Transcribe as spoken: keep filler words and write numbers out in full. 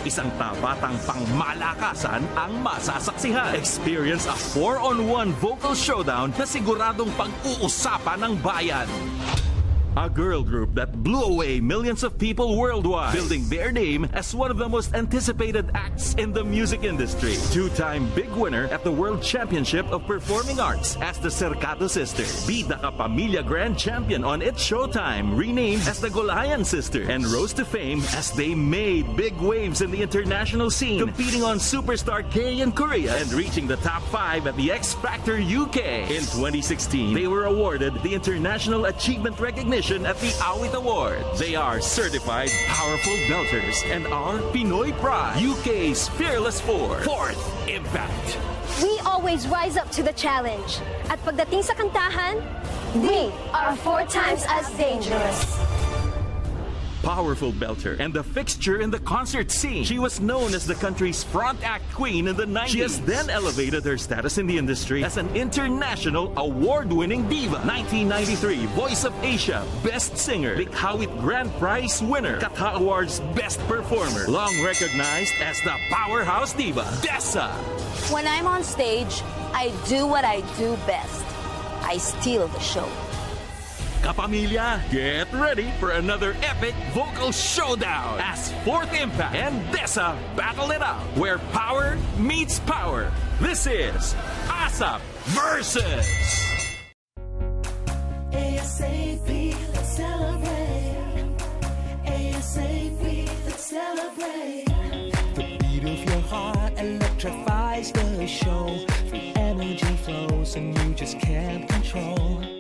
Isang tabatang pangmalakasan ang masasaksihan. Experience a four on one vocal showdown na siguradong pag-uusapan ng bayan. A girl group that blew away millions of people worldwide, building their name as one of the most anticipated acts in the music industry. Two-time big winner at the World Championship of Performing Arts as the Cercato Sisters. Bida Kapamilya Grand Champion on its Showtime, renamed as the Golayan Sisters, and rose to fame as they made big waves in the international scene, competing on Superstar K in Korea and reaching the top five at the X Factor U K. In twenty sixteen, they were awarded the International Achievement Recognition at the Awit Awards. They are certified powerful belters and are Pinoy Pride, U K's Fearless Four. Fourth Impact. We always rise up to the challenge. At pagdating sa kantahan, we are four times as dangerous. Powerful belter and a fixture in the concert scene. She was known as the country's front act queen in the nineties. She has then elevated her status in the industry as an international award-winning diva. nineteen ninety-three Voice of Asia Best Singer, Big Hawit Grand Prize winner, Katha Awards Best Performer, long recognized as the Powerhouse Diva, Dessa. When I'm on stage, I do what I do best. I steal the show. Kapamilya, get ready for another epic vocal showdown as Fourth Impact and Dessa battle it out, where power meets power. This is ASAP versus ASAP, let's celebrate. ASAP, let's celebrate. The beat of your heart electrifies the show. Free energy flows and you just can't control.